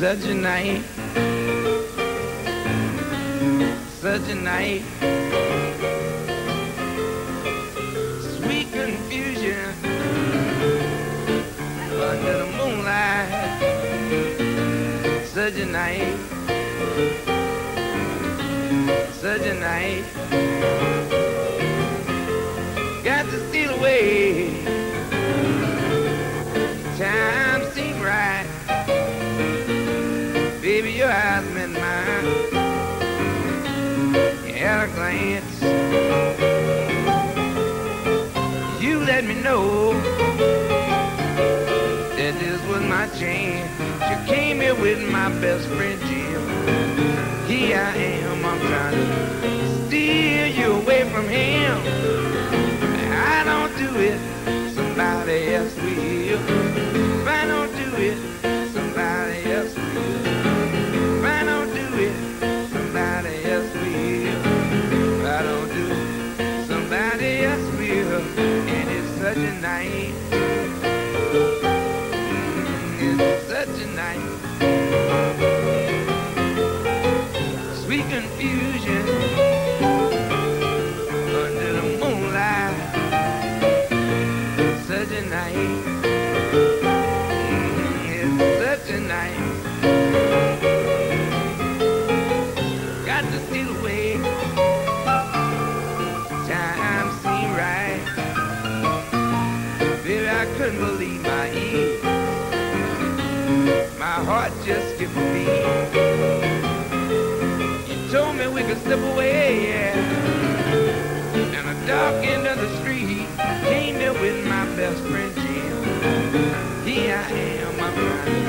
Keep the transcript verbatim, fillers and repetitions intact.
Such a night, such a night, sweet confusion under the moonlight. Such a night, such a night, got to steal away. Time seemed right. Baby, your eyes met mine at a glance. You let me know that this was my chance. You came here with my best friend Jim. Here I am, I'm trying to steal you away from him. I don't do it, somebody else will. If I don't do it, somebody else will. If I don't do it, somebody else will. If I don't do it, somebody else will. And it's such a night, mm, it's such a night, sweet confusion under the moonlight. Such a night, mm, it's such a night. Got to steal away. Time seemed right. Baby, I couldn't believe my ears. My heart just skipped a beat. You told me we could slip away, yeah. And a dark end of the street, came there with my best friend Jim. Here I am, I'm trying